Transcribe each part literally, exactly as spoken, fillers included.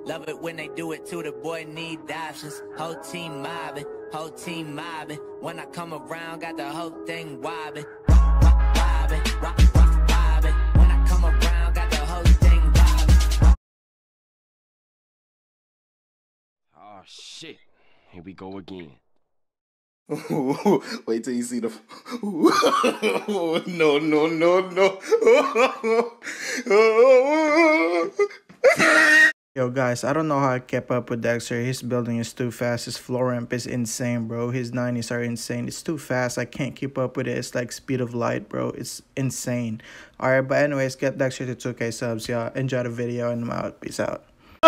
Love it when they do it too, the boy need options. Whole team mobbing, whole team mobbing. When I come around, got the whole thing wobbing. Rock, rock, wobbing, rock, rock, wobbing. When I come around, got the whole thing wobbing. Oh shit, here we go again. Wait till you see the. No, no, no, no. Yo guys, I don't know how I kept up with Dexter. His building is too fast. His floor ramp is insane, bro. His nineties are insane. It's too fast. I can't keep up with it. It's like speed of light, bro. It's insane. Alright, but anyways, get Dexter to two K subs, y'all. Enjoy the video and I'm out. Peace out.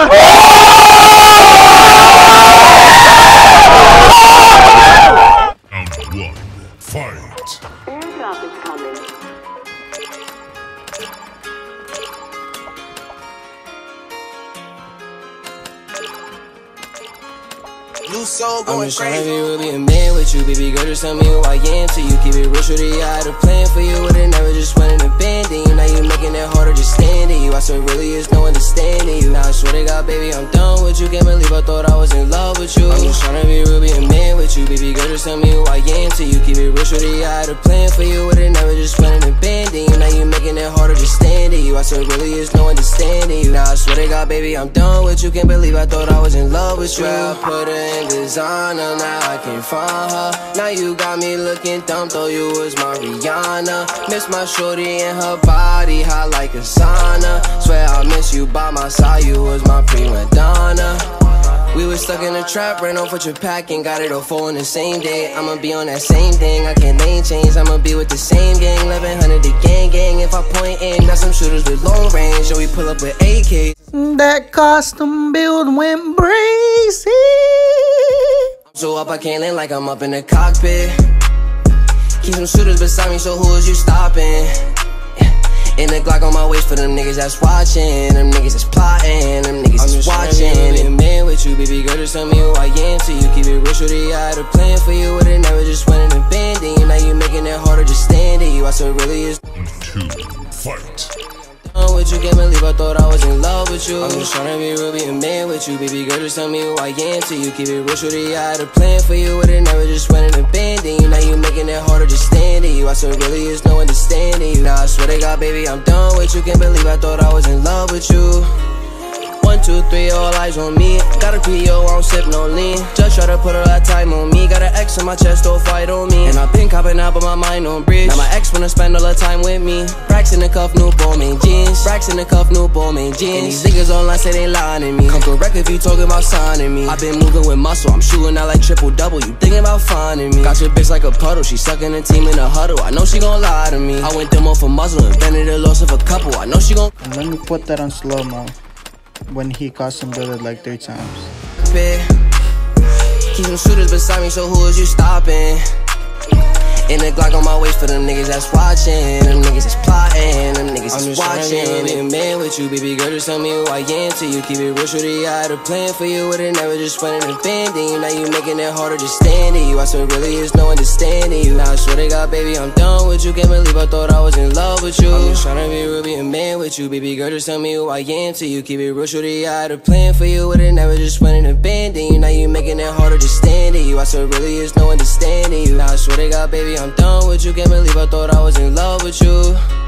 Round one, fight. Airdrop is coming. New soul I'm going just tryna crazy. be real, be a man with you, baby girl. Just tell me who I am till you keep it real. Shorty, I had a plan for you, would've never just went and abandoned you. Now you making it harder just standing you. I swear really is no understanding you. Now I swear to God, baby, I'm done with you. Can't believe I thought I was in love with you. I'm just tryna be real, be a man with you, baby girl. Just tell me who I am till you keep it real. Shorty, I had a plan for you, would've never just went and abandoned you. Now you making it harder just standing you. I swear really is no understanding you. Now I swear to God, baby, I'm done with you. Can't believe I thought I was in love with you. I put her in designer. Now I can't find her. Now you got me looking dumb, though you was my Rihanna. Miss my shorty and her body hot like a sauna. Swear I miss you by my side, you was my prima donna. We was stuck in a trap, ran off with your pack and got it all four in the same day. I'ma be on that same thing, I can't lane change. I'ma be with the same gang, eleven hundred the gang gang. If I point in, got some shooters with long range, so we pull up with A Ks. That custom build went crazy. So up, I can't land like I'm up in the cockpit. Keep some shooters beside me, so who is you stopping? In the Glock on my waist for them niggas that's watching. Them niggas that's plotting, them niggas that's watching. I'm man with you, baby girl, just tell me who I am till you keep it real. Shorty, I had a plan for you, would've never just went and abandoned you. Now you making it harder just standing you. I swear really is Two, fight. done with you, can't believe I thought I was in love with you. I'm just tryna be real, be a man with you, baby girl, just tell me who I am till you keep it real. Shorty, I had a plan for you, would've never just went and abandoned you. Now you making it harder just standing you. I swear really is no understanding you. Now I swear to God, baby, I'm done with you. Can't believe I thought I was in love with you. One, two, three, all eyes on me. Got a P O, I don't sip no lean. Just try to put a lot of time on me. Got an X on my chest, don't fight on me. And I've been copping out, but my mind on bridge. Now my ex wanna spend all the time with me. Racks in the cuff, new Bowman jeans. Racks in the cuff, new Bowman jeans. And these niggas online say they lying to me. Come correct if you talking about signing me. I've been moving with muscle, I'm shooting out like triple double. You thinking about finding me. Got your bitch like a puddle, she sucking the team in a huddle. I know she gon' lie to me. I went demo for muzzle, invented the loss of a couple. I know she gon' And let me put that on slow-mo. When he custom built it like three times. keep some shooters beside me, so who is you stopping? In the Glock on my waist for them niggas that's watching. Them niggas that's plotting, them niggas that's watching. I'm just tryna be a man with you, baby girl, just tell me who I am till you keep it real. Shorty, I had a plan for you, would've never just went and abandoned you. Now you making it harder just standing you. I swear really is no understanding you. Now I swear to God, baby, I'm done with you. Can't believe I thought I was in love with you. I'm just tryna be real, be a man with you, baby girl, just tell me who I am till you keep it real. Shorty, I had a plan for you, would've never just went and abandoned you. Now you making it harder just standing you. I swear really is no understanding you. Now I swear to God, baby, I'm done with you. Can't believe I thought I was in love with you.